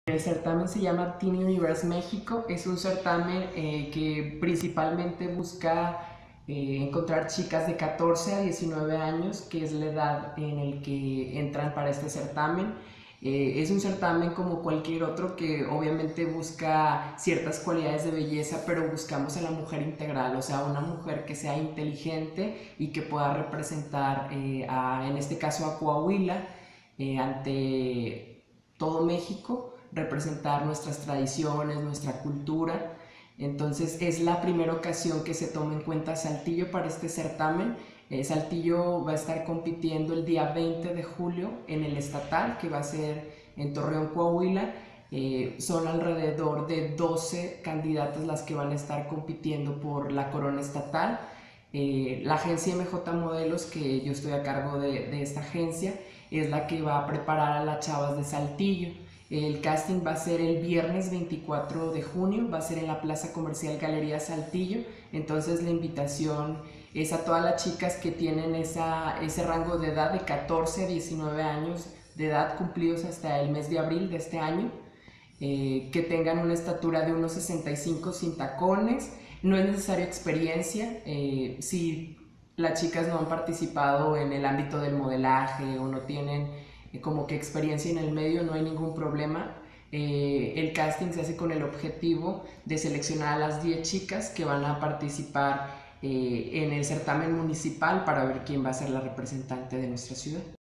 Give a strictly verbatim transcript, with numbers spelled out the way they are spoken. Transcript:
El certamen se llama Teen Universe México. Es un certamen eh, que principalmente busca eh, encontrar chicas de catorce a diecinueve años, que es la edad en el que entran para este certamen. Eh, es un certamen como cualquier otro que obviamente busca ciertas cualidades de belleza, pero buscamos a la mujer integral, o sea, una mujer que sea inteligente y que pueda representar, eh, a, en este caso, a Coahuila eh, ante todo México, representar nuestras tradiciones, nuestra cultura. Entonces es la primera ocasión que se toma en cuenta Saltillo para este certamen. Eh, Saltillo va a estar compitiendo el día veinte de julio en el estatal, que va a ser en Torreón, Coahuila. Eh, son alrededor de doce candidatas las que van a estar compitiendo por la corona estatal. Eh, la agencia M J Modelos, que yo estoy a cargo de, de esta agencia, es la que va a preparar a las chavas de Saltillo. El casting va a ser el viernes veinticuatro de junio, va a ser en la Plaza Comercial Galería Saltillo. Entonces la invitación es a todas las chicas que tienen esa, ese rango de edad de catorce a diecinueve años de edad, cumplidos hasta el mes de abril de este año, eh, que tengan una estatura de uno sesenta y cinco sin tacones. No es necesaria experiencia. Eh, si las chicas no han participado en el ámbito del modelaje o no tienen eh, como que experiencia en el medio, no hay ningún problema. Eh, el casting se hace con el objetivo de seleccionar a las diez chicas que van a participar eh, en el certamen municipal para ver quién va a ser la representante de nuestra ciudad.